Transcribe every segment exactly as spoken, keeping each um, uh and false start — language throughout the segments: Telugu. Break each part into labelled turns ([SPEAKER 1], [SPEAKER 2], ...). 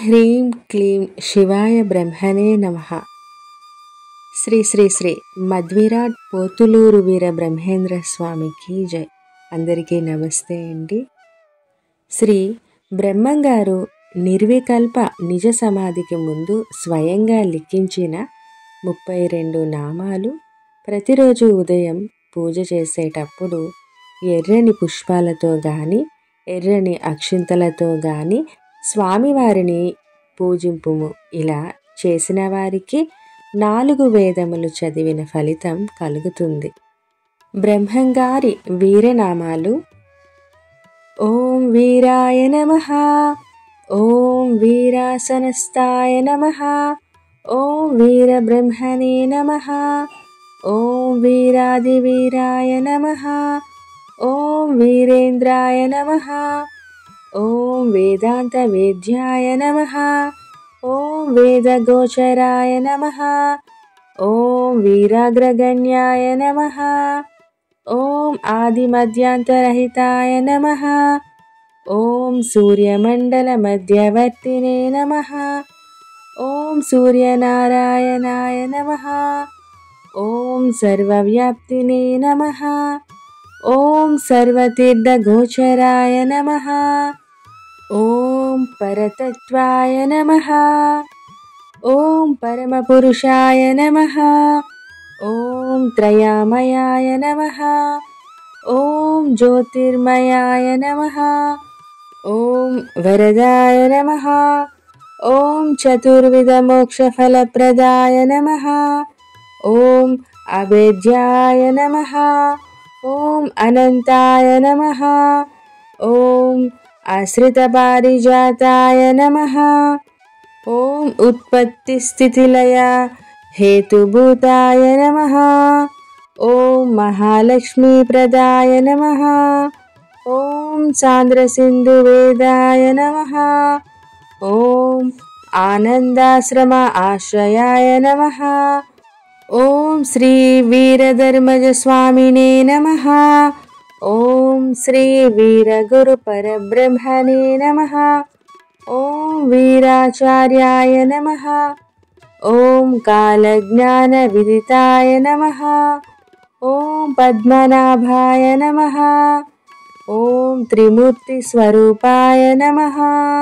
[SPEAKER 1] హ్రీం క్లీం శివాయ బ్రహ్మణే నమః. శ్రీ శ్రీ శ్రీ మధ్విరాట్ పోతులూరు వీర బ్రహ్మేంద్ర స్వామికి జై. అందరికీ నమస్తే అండి. శ్రీ బ్రహ్మంగారు నిర్వికల్ప నిజ సమాధికి ముందు స్వయంగా లిఖించిన ముప్పై రెండు నామాలు ప్రతిరోజు ఉదయం పూజ చేసేటప్పుడు ఎర్రని పుష్పాలతో కానీ ఎర్రని అక్షింతలతో కానీ స్వామివారిని పూజింపుము. ఇలా చేసిన వారికి నాలుగు వేదములు చదివిన ఫలితం కలుగుతుంది. బ్రహ్మంగారి వీరనామాలు: ఓం వీరాయ నమః, ఓం వీరాసనస్థాయ నమః, ఓం వీరబ్రహ్మణే నమః, ఓం వీరాదివీరాయ నమః, ఓం వీరేంద్రాయ నమః, ఓం వేదాంత వేద్యాయ నమః, ఓం వేదగోచరాయ నమః, ఓం వీరాగ్రగణ్యాయ నమః, ఓం ఆదిమధ్యాంతరహితాయ నమః, ఓం సూర్యమండల మధ్యవర్తినే నమః, ఓం సూర్యనారాయణాయ నమః, ఓం సర్వవ్యాప్తినే నమః, ఓం సర్వతీర్థగోచరాయ నమః, ఓం పరతత్వాయ నమః, ఓం పరమపురుషాయ నమః, ఓం త్రయామయాయ నమః, ఓం జ్యోతిర్మయాయ నమః, ఓం వరదాయ నమః, ఓం చతుర్విధ మోక్షఫలప్రదాయ నమః, ఓం అభేద్యాయ నమః, ఓం అనంతాయ నమః, ఓం ఆశ్రితపారిజాతాయ నమః, ఓం ఉత్పత్తి స్థితిలయ హేతుభూతాయ నమః, ఓం మహాలక్ష్మీప్రదాయ నమః, ఓం సాంద్రసింధువేదాయ నమః, ఓం ఆనందాశ్రమ ఆశ్రయాయ నమః, ఓం శ్రీ వీరధర్మజ స్వామినే నమః, ఓం శ్రీ వీరగురు పరబ్రహ్మణే నమః, ఓం వీరాచార్యాయ నమః, ఓం కాలజ్ఞాన విదితాయ నమః, ఓం పద్మనాభాయ నమః, ఓం త్రిమూర్తి స్వరూపాయ నమః.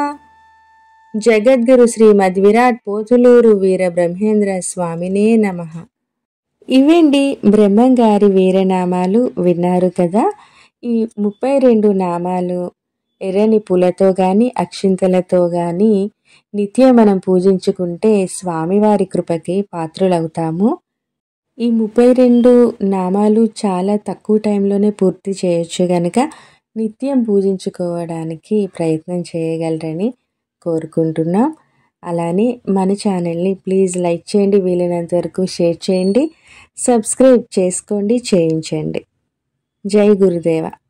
[SPEAKER 1] జగద్గురు శ్రీ మధ్విరాట్ పోతులూరు వీర బ్రహ్మేంద్ర స్వామినే నమః. ఇవండి బ్రహ్మంగారి వీరనామాలు. విన్నారు కదా. ఈ ముప్పై రెండు నామాలు ఎర్రని పూలతో కానీ అక్షింతలతో కానీ నిత్యం మనం పూజించుకుంటే స్వామివారి కృపకి పాత్రులవుతాము. ఈ ముప్పై రెండు నామాలు చాలా తక్కువ టైంలోనే పూర్తి చేయొచ్చు కనుక నిత్యం పూజించుకోవడానికి ప్రయత్నం చేయగలరని కోరుకుంటున్నాం. అలానే మన ఛానల్ని ప్లీజ్ లైక్ చేయండి, వీలైనంత వరకు షేర్ చేయండి, సబ్స్క్రైబ్ చేసుకోండి, చేయించండి. జై గురుదేవ.